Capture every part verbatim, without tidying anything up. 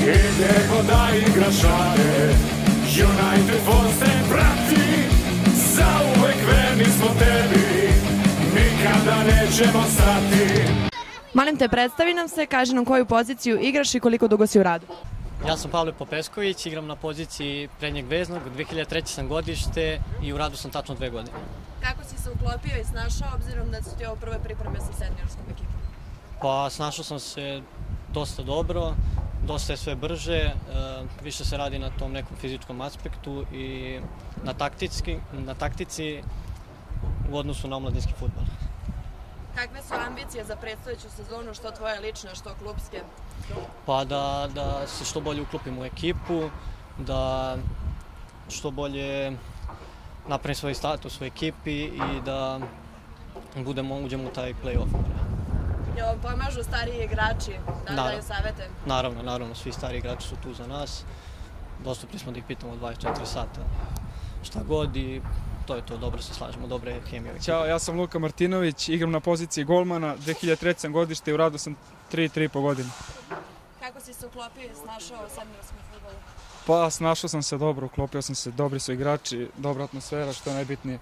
Idemo da igraš rade, United Force te prati, zauvek verni smo tebi, nikada nećemo stati. Molim te, predstavi nam se, kaži nam koju poziciju igraš i koliko dugo si u radu. Ja sam Pavle Popesković, igram na poziciji prednjeg veznog, dve hiljade treće sam godište i u radu sam tačno dve godine. Kako si se uklopio i snašao, obzirom da su ti ovo prve pripreme sa seniorskom ekipom? Pa snašao sam se dosta dobro, dosta je sve brže, više se radi na tom nekom fizičkom aspektu i na taktici, na taktici u odnosu na omladinski fudbal. Kakve su ambicije za predstojeću sezonu, što tvoje lične, što klubske? Pa da, da se što bolje uklopim u ekipu, da što bolje napravim svoj status u ekipi i da budemo, uđemo u taj play-off. Jel vam pomažu stariji igrači da daju savete? Naravno, naravno, svi stari igrači su tu za nas. Dostupni smo da ih pitamo dvadeset četiri sata šta god i to je to, dobro se slažemo, dobra je hemija. Ćao, ja sam Luka Martinović, igram na poziciji golmana, dve hiljade treće sam godište i u radu sam tri, tri i po godine. Kako si se uklopio i snašao u seniorskom fudbalu? Pa, snašao sam se dobro, uklopio sam se, dobri su igrači, dobra atmosfera, što je najbitnije.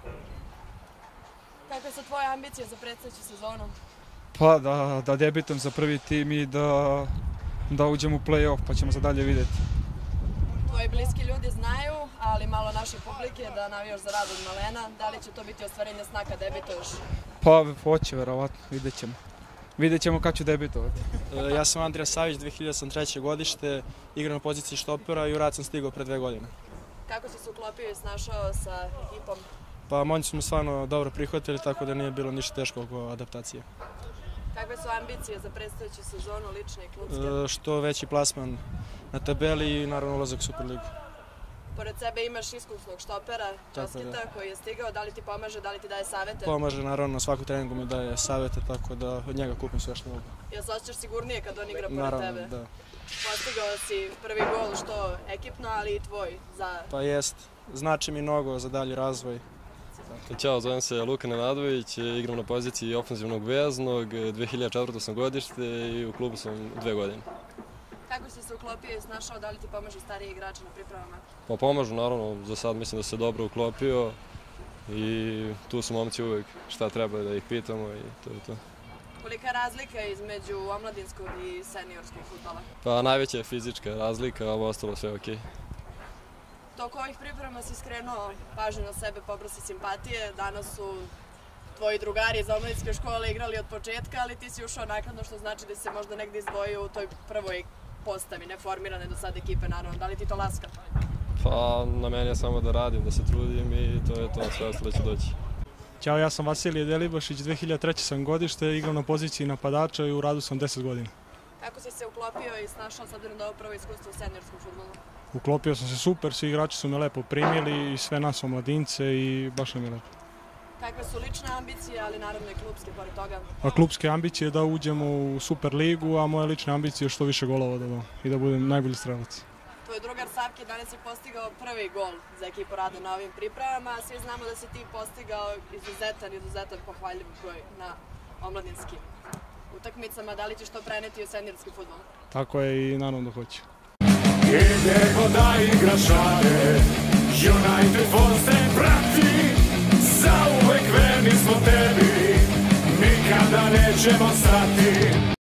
Kakve su tvoje ambicije za predstojeću sezonu? Pa, da, da debitam za prvi tim i da, da uđem u play-off, pa ćemo se dalje vidjeti. Tvoji bliski ljudi znaju, ali malo naše publike, da navijaš za Radom Malena. Da li će to biti ostvarenje sna kad debituješ? Pa, hoće, verovatno, vidjet ćemo. Vidjet ćemo kad ću debitovati. Ja sam Andrija Savić, dve hiljade treće godište, igram na poziciji štopera i u rad sam stigao pre dve godine. Kako si se uklopio i snašao sa ekipom? Pa, momci su me stvarno dobro prihvatili, tako da nije bilo ništa teško oko adaptacije. Kakve su ambicije za predstojeću sezonu, lične i klubske? Što veći plasman na tabeli i naravno ulazak u Superligu. Pored sebe imaš iskusnog štopera, Čoskita, koji je stigao. Da li ti pomaže, da li ti daje savete? Pomaže, naravno, na svaku treningu mi daje savete, tako da od njega kupim sve što mogu. Jel se osjećaš sigurnije kad on igra pored naravno, tebe? Da. Postigao si prvi gol, što ekipno, ali i tvoj za... Pa jest, znači mi mnogo za dalji razvoj. Ćao, zovem se Luka Nenadović, igram na poziciji ofenzivnog veznog, dve hiljade četvrto sam godište i u klubu sam dve godine. Kako si se uklopio i snašao, da li ti pomažu stariji igrači na pripremama? Pa pomažu, naravno, za sad mislim da se dobro uklopio i tu su momci uvek šta treba da ih pitamo i to je to. Kolika je razlika između omladinskog i seniorskog fudbala? Pa najveća je fizička razlika, a ovo ostalo sve okej. Toko ovih priprema si skrenuo pažnju na sebe, poprosi simpatije. Danas su tvoji drugari iz omladinske škole igrali od početka, ali ti si ušao naknadno, što znači da se možda negdje izdvojio u toj prvoj postavi, neformirane do sad ekipe, naravno. Da li ti to laska? Pa na meni je samo da radim, da se trudim i to je to, sve ostalo će doći. Ćao, ja sam Vasilije Delibašić, dve hiljade treće sam godište, igram na poziciji napadača i u radu sam deset godina. Kako si se uklopio i snašao s obzirom da je ovo prvo iskustvo u seniorskom fudbalu? Uklopio sam se super, svi igrači su me lepo primili i sve nas omladince i baš nam je lepo. Kakve su lične ambicije, ali naravno i klubske pored toga? A klubske ambicije je da uđemo u Superligu, a moje lične ambicije je što više golova da dam i da budem najbolji strelac. Tvoj drugar Savke danas je postigao prvi gol za ekipu Rada na ovim pripremama, a svi znamo da si ti postigao izuzetan, izuzetan pohvaljiv broj na omladinskim utakmicama. Da li ćeš to preneti u seniorski fudbal? Tako je i naravno da hoću. Idemo da igraš rade, United Force te prati, zauvek verni smo tebi, nikada nećemo stati.